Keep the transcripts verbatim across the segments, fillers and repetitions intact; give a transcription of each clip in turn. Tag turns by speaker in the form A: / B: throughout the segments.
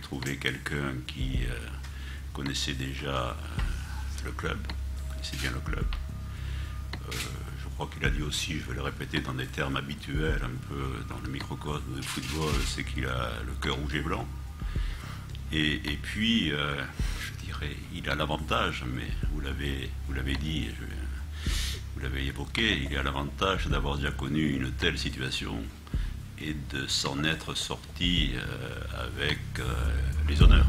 A: trouvé quelqu'un qui euh, connaissait déjà euh, le club, connaissait bien le club. Euh, je crois qu'il a dit aussi, je vais le répéter dans des termes habituels, un peu dans le microcosme du football, c'est qu'il a le cœur rouge et blanc. Et, et puis, euh, je dirais, il a l'avantage, mais vous l'avez, vous l'avez dit, je, vous l'avez évoqué, il a l'avantage d'avoir déjà connu une telle situation et de s'en être sorti euh, avec euh, les honneurs.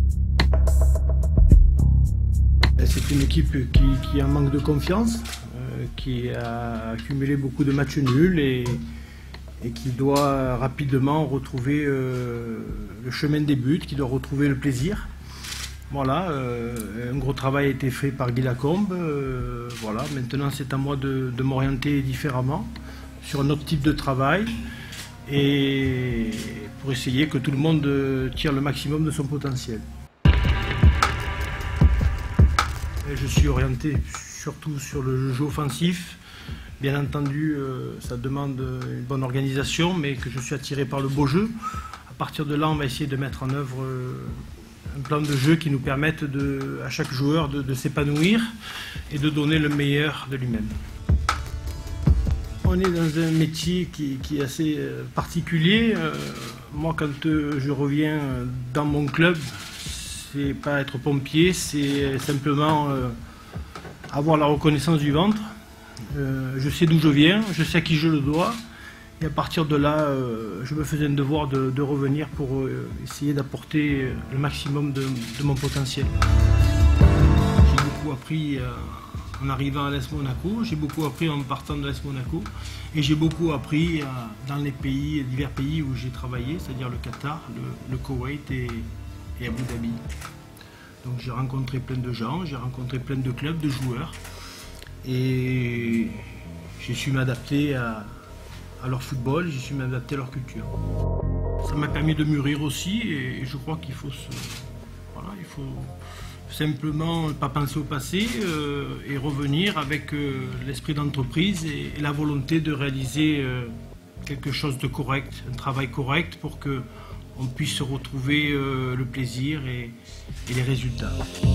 B: C'est une équipe qui, qui est en manque de confiance, euh, qui a accumulé beaucoup de matchs nuls et, et qui doit rapidement retrouver euh, le chemin des buts, qui doit retrouver le plaisir. Voilà, euh, un gros travail a été fait par Guy Lacombe. Euh, voilà, maintenant c'est à moi de, de m'orienter différemment sur un autre type de travail et pour essayer que tout le monde tire le maximum de son potentiel. Et je suis orienté surtout sur le jeu offensif. Bien entendu, euh, ça demande une bonne organisation, mais que je suis attiré par le beau jeu. À partir de là, on va essayer de mettre en œuvre euh, un plan de jeu qui nous permette de, à chaque joueur de, de s'épanouir et de donner le meilleur de lui-même. On est dans un métier qui, qui est assez euh, particulier. Euh, moi, quand euh, je reviens dans mon club, c'est pas être pompier, c'est simplement euh, avoir la reconnaissance du ventre. Euh, je sais d'où je viens, je sais à qui je le dois, et à partir de là, euh, je me faisais un devoir de, de revenir pour euh, essayer d'apporter le maximum de, de mon potentiel. J'ai beaucoup appris euh, en arrivant à l'A S Monaco, j'ai beaucoup appris en partant de l'A S Monaco, et j'ai beaucoup appris euh, dans les pays, divers pays où j'ai travaillé, c'est-à-dire le Qatar, le, le Koweït et, et Abu Dhabi. Donc j'ai rencontré plein de gens, j'ai rencontré plein de clubs, de joueurs, et j'ai su m'adapter à, à leur football, j'ai su m'adapter à leur culture. Ça m'a permis de mûrir aussi, et je crois qu'il faut se, voilà, il faut simplement pas penser au passé euh, et revenir avec euh, l'esprit d'entreprise et, et la volonté de réaliser euh, quelque chose de correct, un travail correct pour que on puisse retrouver euh, le plaisir et, et les résultats.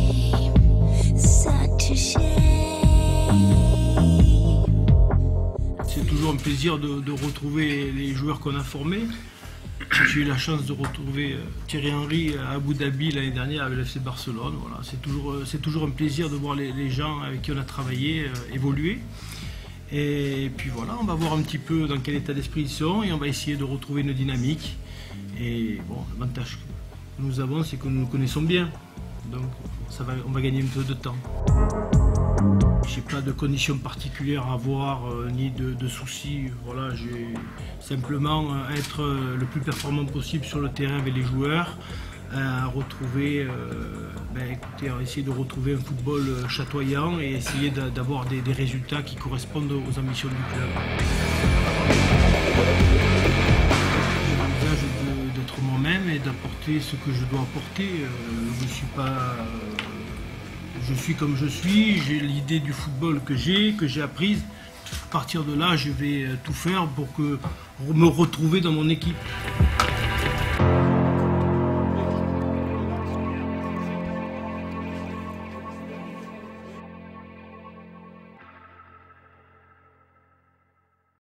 B: C'est toujours un plaisir de, de retrouver les joueurs qu'on a formés. J'ai eu la chance de retrouver Thierry Henry à Abu Dhabi l'année dernière avec le F C Barcelone. Voilà, c'est toujours, c'est toujours un plaisir de voir les, les gens avec qui on a travaillé euh, évoluer. Et puis voilà, on va voir un petit peu dans quel état d'esprit ils sont et on va essayer de retrouver une dynamique. Et bon, l'avantage que nous avons, c'est que nous nous connaissons bien. Donc ça va, on va gagner un peu de temps. J'ai pas de conditions particulières à avoir, euh, ni de, de soucis. Voilà, j'ai simplement euh, être euh, le plus performant possible sur le terrain avec les joueurs, euh, retrouver, euh, ben, écoutez, essayer de retrouver un football euh, chatoyant et essayer d'avoir des, des résultats qui correspondent aux ambitions du club. J'envisage d'être moi-même et d'apporter ce que je dois apporter. Euh, je suis pas. Euh, Je suis comme je suis, j'ai l'idée du football que j'ai, que j'ai apprise. À partir de là, je vais tout faire pour que, me retrouver dans mon équipe.